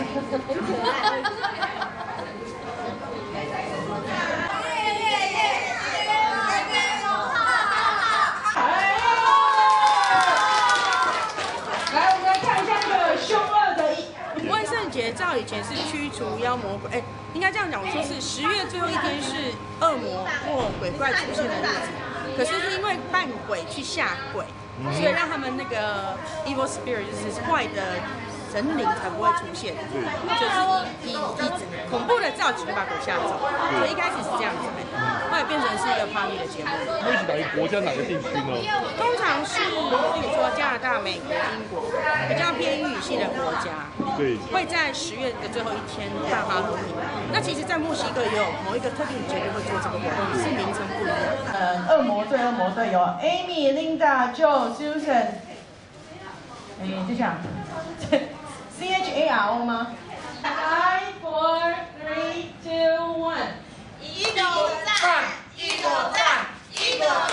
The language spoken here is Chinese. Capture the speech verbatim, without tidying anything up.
来，我们来看一下这个凶恶的。 万圣节照以前是驱逐妖魔鬼，哎，应该这样讲，我说是十月最后一天是恶魔或鬼怪出现的日子，可是是因为扮鬼去吓鬼，所以让他们那个 evil spirit 就是坏的神灵才不会出现，就是以以以恐怖的造型把鬼吓走，所以一开始是这样子的，后来变成是一个 party 的节目。 会是哪个国家哪个地区呢？ 通常是比如说加拿大、美国、英国比较偏英语系的国家， 对， 会在十月的最后一天办哈罗宾。那其实，在墨西哥也有某一个特定的节日会做这个活动，是名称不一样。 呃，恶魔对恶魔队有 Amy、Linda、Joe、Susan， 哎，就这样。C H A R O 吗 ？Five, four, three, two, one。 一斗赞，一斗赞，一斗赞。